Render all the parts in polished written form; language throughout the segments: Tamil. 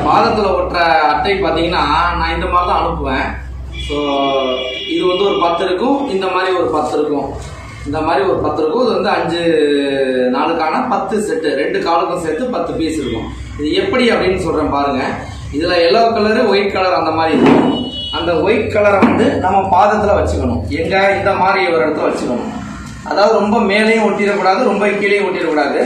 பாதத்தில் ஒட்டுற அட்டை பார்த்தீங்கன்னா நான் இந்த மாதிரி தான் அனுப்புவேன். ஸோ இது வந்து ஒரு 10 இருக்கும், இந்த மாதிரி ஒரு 10 இருக்கும், இந்த மாதிரி ஒரு 10 இருக்கும். இது வந்து 5 நாளுக்கான 10 செட்டு, 2 காலுக்கும் சேர்த்து 10 பீஸ் இருக்கும். இது எப்படி அப்படின்னு சொல்றேன் பாருங்க. இதுல எல்லோ கலரு, ஒயிட் கலர் அந்த மாதிரி இருக்கும். அந்த ஒயிட் கலரை வந்து நம்ம பாதத்துல வச்சுக்கணும். எங்க இந்த மாதிரி ஒரு இடத்துல வச்சுக்கணும். அதாவது ரொம்ப மேலேயும் ஒட்டிடக்கூடாது, ரொம்ப கீழே ஒட்டிடக்கூடாது.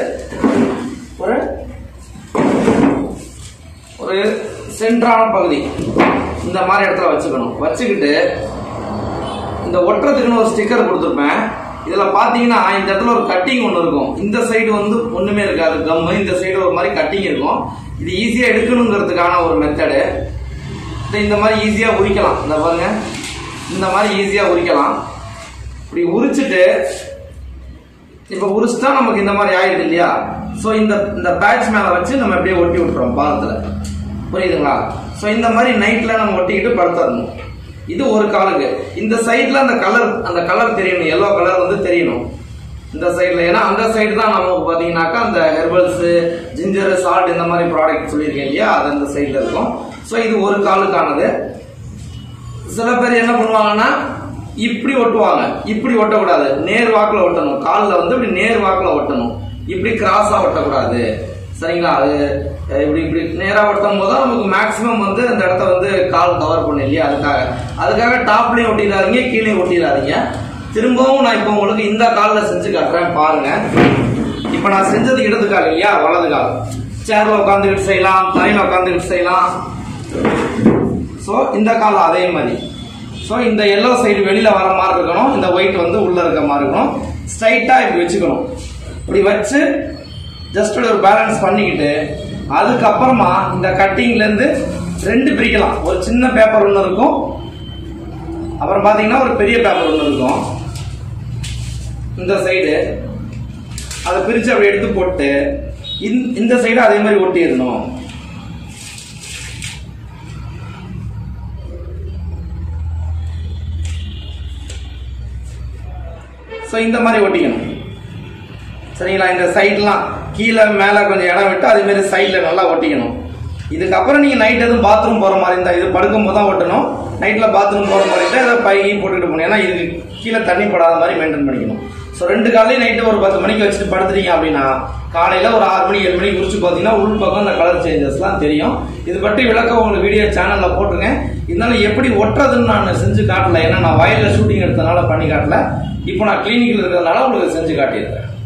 ஒரு சென்ட்ரான பகுதி இந்த மாதிரி இடத்துல வச்சுக்கணும். வச்சுக்கிட்டு இந்த ஒட்டுறதுக்குன்னு ஒரு ஸ்டிக்கர் கொடுத்துருப்பேன். இதுல பாத்தீங்கன்னா இந்த இடத்துல ஒரு கட்டிங் ஒன்று இருக்கும். இந்த சைடு வந்து ஒண்ணுமே இருக்காது கம்மு, இந்த சைடு ஒரு மாதிரி கட்டிங் இருக்கும். இது ஈஸியா எடுக்கணுங்கிறதுக்கான ஒரு மெத்தடு. இந்த மாதிரி ஈஸியா உரிக்கலாம். இந்த பாருங்க, இந்த மாதிரி ஈஸியா உரிக்கலாம். இப்படி உரிச்சுட்டு இப்ப உரிச்சுட்டா நமக்கு இந்த மாதிரி ஆயிடுது இல்லையா? சோ இந்த பேட்ச் மேல வச்சு நம்ம அப்படியே ஒட்டி விட்டுறோம் பாதத்துல. புரியுதுங்களா? சோ இந்த மாதிரி நைட்ல நம்ம ஒட்டிக்கிட்டு படுத்துறணும். இது ஒரு காலுக்கு. இந்த சைட்ல அந்த கலர் தெரியணும், எல்லோ கலர் வந்து தெரியணும் இந்த சைட்ல. ஏன்னா அந்த சைடு தான் நமக்கு பாத்தீங்கன்னாக்கா அந்த ஹெர்பல்ஸ், ஜிஞ்சர், சால்ட் இந்த மாதிரி ப்ராடக்ட் சொல்லியிருக்கேன் இல்லையா, அது அந்த சைட்ல இருக்கும். சோ இது ஒரு காலுக்கானது. சில பேர் என்ன பண்ணுவாங்கன்னா இப்படி ஒட்டுவாங்க. இப்படி ஒட்டக்கூடாது, நேர் வாக்குல ஒட்டணும். காலில் வந்து இப்படி நேர் வாக்குல ஒட்டணும், இப்படி கிராஸா ஒட்டக்கூடாது. சரிங்களா? அது இப்படி நேரா ஒட்டும் போது நமக்கு மேக்சிமம் வந்து அந்த இடத்த வந்து கால் கவர் பண்ணு இல்லையா? அதுக்காக டாப்லயும் ஒட்டிடாதீங்க, கீழே ஒட்டிடாதீங்க. திரும்பவும் நான் இப்ப உங்களுக்கு இந்த காலில் செஞ்சு காட்டுறேன் பாருங்க. இப்ப நான் செஞ்சது இடது கால் இல்லையா, வலது கால். சேர்ல உட்காந்துக்கிட்டு செய்யலாம், தலையில உட்காந்துக்கிட்டு செய்யலாம். சோ இந்த கால் அதே மாதிரி. சோ இந்த எல்லோ சைடு வெளியில வர மாதிரி இருக்கணும், இந்த ஒயிட் வந்து உள்ள இருக்க மாதிரி இருக்கணும். ஸ்ட்ரைட்டா இப்படி வச்சுக்கணும். இப்படி வச்சு ஜஸ்ட் ஒரு பேலன்ஸ் பண்ணிக்கிட்டு அதுக்கப்புறமா இந்த கட்டிங்ல இருந்து 2 பிரிக்கலாம். ஒரு சின்ன பேப்பர் ஒன்று இருக்கும், அப்புறம் பாத்தீங்கன்னா ஒரு பெரிய பேப்பர் ஒன்று இருக்கும். இந்த சைடு அதை பிரிச்சு அப்படி எடுத்து போட்டு இந்த சைடு அதே மாதிரி ஒட்டிடணும். இந்த மாதிரி ஒட்டிக்கணும். சரிங்களா? இந்த சைட்லாம் கீழே மேல கொஞ்சம் இடம் விட்டு அதே மாதிரி சைட்ல நல்லா ஒட்டிக்கணும். இதுக்கப்புறம் நீங்க நைட் எதுவும் பாத்ரூம் போற மாதிரி இருந்தா, இது படுக்கும் போது தான் ஒட்டணும். நைட்ல பாத்ரூம் போற மாதிரி இருந்தா இதை பை போட்டுட்டு போகணும். ஏன்னா இதுக்கு கீழே தண்ணி படாத மாதிரி மெயின்டைன் பண்ணிக்கணும். ஸோ 2 காலையும் நைட்டு ஒரு 10 மணிக்கு வச்சுட்டு படுத்துட்டீங்க அப்படின்னா காலையில ஒரு 6 மணி 7 மணிக்கு குறிச்சு பார்த்தீங்கன்னா உள் பக்கம் அந்த கலர் சேஞ்சஸ்லாம் தெரியும். இது பற்றி விளக்கம் உங்களுக்கு வீடியோ சேனல்ல போட்டுருங்க. இருந்தாலும் எப்படி ஒட்டுறதுன்னு நான் செஞ்சு காட்டல, ஏன்னா நான் வயல்ல ஷூட்டிங் எடுத்தனால பண்ணி காட்டல. இப்போ நான் கிளினிக்ல இருக்கிறதுனால உங்களுக்கு செஞ்சு காட்டியிருக்கேன்.